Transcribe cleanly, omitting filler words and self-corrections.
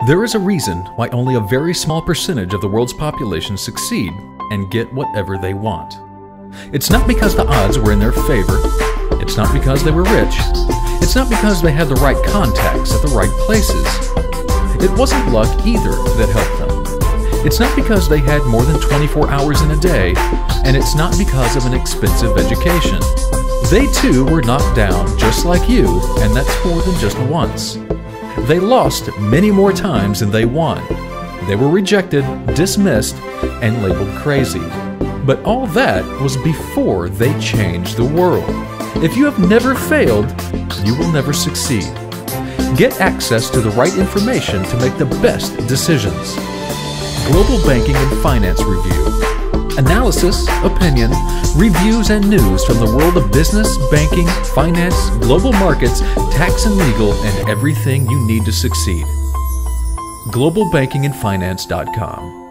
There is a reason why only a very small percentage of the world's population succeed and get whatever they want. It's not because the odds were in their favor. It's not because they were rich. It's not because they had the right contacts at the right places. It wasn't luck either that helped them. It's not because they had more than 24 hours in a day, and it's not because of an expensive education. They too were knocked down just like you, and that's more than just once. They lost many more times than they won. They were rejected, dismissed, and labeled crazy. But all that was before they changed the world. If you have never failed, you will never succeed. Get access to the right information to make the best decisions. Global Banking and Finance Review. Analysis, opinion, reviews, and news from the world of business, banking, finance, global markets, tax and legal, and everything you need to succeed. GlobalBankingandFinance.com